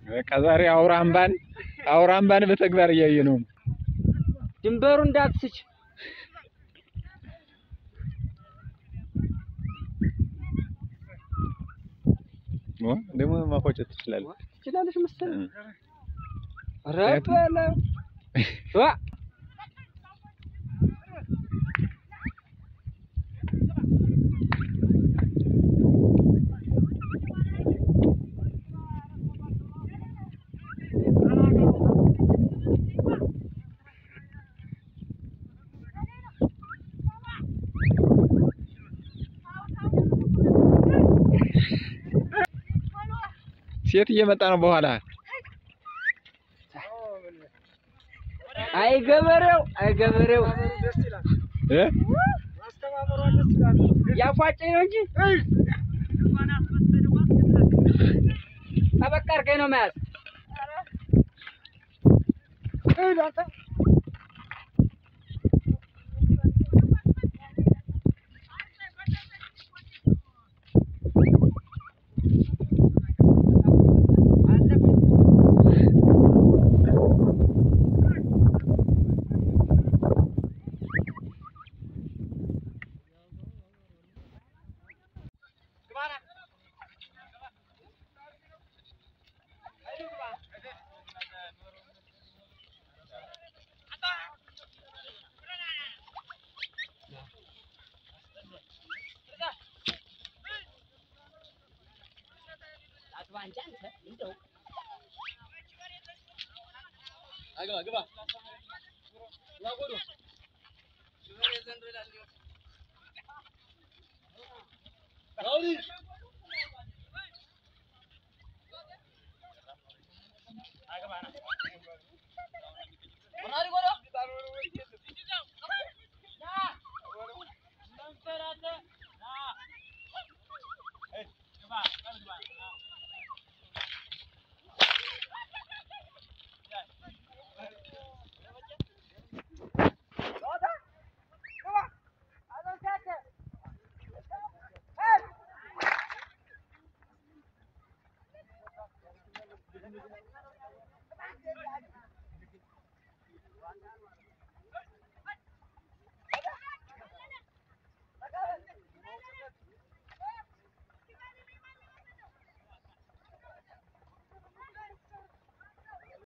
በቃ ዛሬ አውራምባን በተግባር እያየነው ነው። ድንበሩ እንዳትስች ደግሞ ማቆጨት ትችላለሽ መሰለኝ። ረበለ ዋ ሴት እየመጣ ነው በኋላ አይገበሬው ማስተማመሯን ደስ ይላል ያፏጨኝ ነው እንጂ አበቃርከኝ ነው ማለት ግባ ላጎዶ ሽመሬ ዘንዶ ይላል